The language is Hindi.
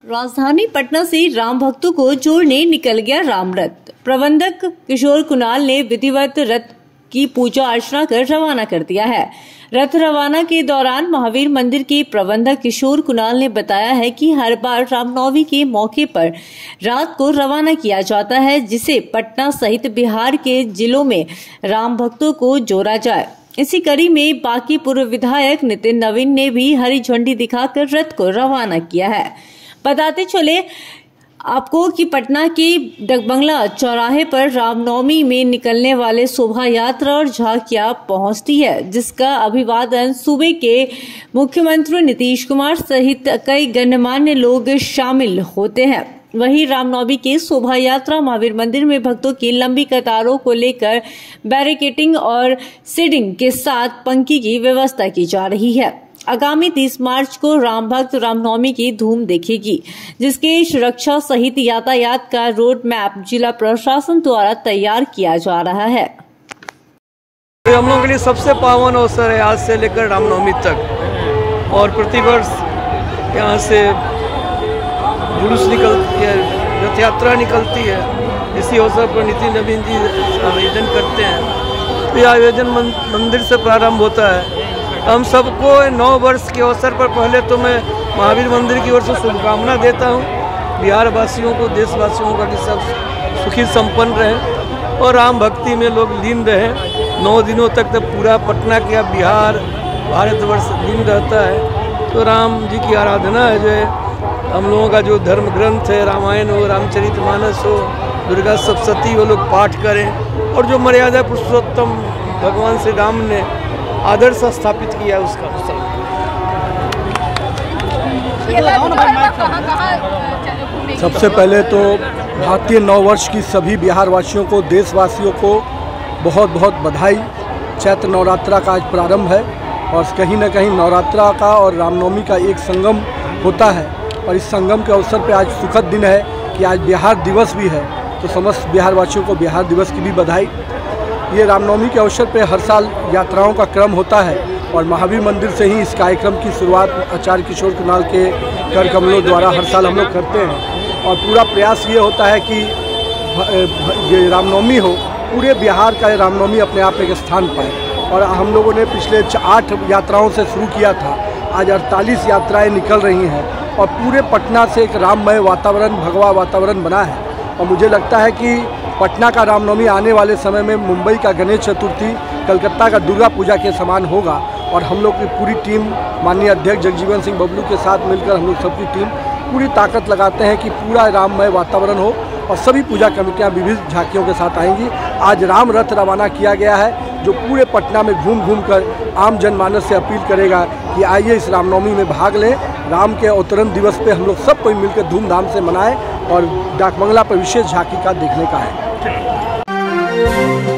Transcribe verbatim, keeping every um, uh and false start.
राजधानी पटना से राम भक्तों को जोड़ने निकल गया राम रथ। प्रबंधक किशोर कुणाल ने विधिवत रथ की पूजा अर्चना कर रवाना कर दिया है। रथ रवाना के दौरान महावीर मंदिर के प्रबंधक किशोर कुणाल ने बताया है कि हर बार रामनवमी के मौके पर रात को रवाना किया जाता है, जिसे पटना सहित बिहार के जिलों में राम भक्तों को जोड़ा जाए। इसी कड़ी में बाकी पूर्व विधायक नितिन नवीन ने भी हरी झंडी दिखाकर रथ को रवाना किया है। बताते चले आपको कि पटना के डकबंगला चौराहे पर रामनवमी में निकलने वाले शोभा यात्रा और झांकियां पहुंचती है, जिसका अभिवादन सूबे के मुख्यमंत्री नीतीश कुमार सहित कई गणमान्य लोग शामिल होते हैं। वहीं रामनवमी की शोभा यात्रा महावीर मंदिर में भक्तों की लंबी कतारों को लेकर बैरिकेडिंग और सीडिंग के साथ पंक्ति की व्यवस्था की जा रही है। आगामी तीस मार्च को राम भक्त रामनवमी की धूम देखेगी, जिसके सुरक्षा सहित यातायात का रोड मैप जिला प्रशासन द्वारा तैयार किया जा रहा है। हम लोगों के लिए सबसे पावन अवसर है आज से लेकर रामनवमी तक, और प्रतिवर्ष यहाँ से जुलूस निकलती है, रथ यात्रा निकलती है। इसी अवसर पर नितिन नवीन जी आयोजन करते हैं। तो यह आयोजन मंदिर से प्रारंभ होता है। हम सबको नौ वर्ष के अवसर पर पहले तो मैं महावीर मंदिर की ओर से शुभकामना देता हूँ बिहार वासियों को, देशवासियों का, कि सब सुखी संपन्न रहें और राम भक्ति में लोग लीन रहें। नौ दिनों तक तो पूरा पटना का बिहार भारतवर्ष लीन रहता है। तो राम जी की आराधना है, जो है हम लोगों का जो धर्म ग्रंथ है, रामायण हो, रामचरितमानस हो, दुर्गा सप्तशती वो लोग पाठ करें, और जो मर्यादा पुरुषोत्तम भगवान श्री राम ने आदर्श स्थापित किया उसका। सबसे पहले तो भारतीय नव वर्ष की सभी बिहार वासियों को, देशवासियों को बहुत बहुत बधाई। चैत्र नवरात्रा का आज प्रारंभ है, और कहीं न कहीं नवरात्रा का और रामनवमी का एक संगम होता है, और इस संगम के अवसर पे आज सुखद दिन है कि आज बिहार दिवस भी है। तो समस्त बिहार वासियों को बिहार दिवस की भी बधाई। ये रामनवमी के अवसर पे हर साल यात्राओं का क्रम होता है, और महावीर मंदिर से ही इस कार्यक्रम की शुरुआत आचार्य किशोर कुणाल के कर कमलों द्वारा हर साल हम लोग करते हैं। और पूरा प्रयास ये होता है कि ये रामनवमी हो, पूरे बिहार का ये रामनवमी अपने आप एक स्थान पाए। और हम लोगों ने पिछले आठ यात्राओं से शुरू किया था, आज अड़तालीस यात्राएँ निकल रही हैं, और पूरे पटना से एक राममय वातावरण, भगवा वातावरण बना है। और मुझे लगता है कि पटना का रामनवमी आने वाले समय में मुंबई का गणेश चतुर्थी, कलकत्ता का दुर्गा पूजा के समान होगा। और हम लोग की पूरी टीम, माननीय अध्यक्ष जगजीवन सिंह बबलू के साथ मिलकर हम लोग सबकी टीम पूरी ताकत लगाते हैं कि पूरा राममय वातावरण हो, और सभी पूजा कमेटियां विविध झांकियों के साथ आएंगी। आज राम रथ रवाना किया गया है, जो पूरे पटना में घूम घूम कर आम जनमानस से अपील करेगा कि आइए इस रामनवमी में भाग लें। राम के अवतरण दिवस पे हम लोग सब कोई मिलकर धूमधाम से मनाएं, और डाकबंगला पर विशेष झांकी का देखने का है।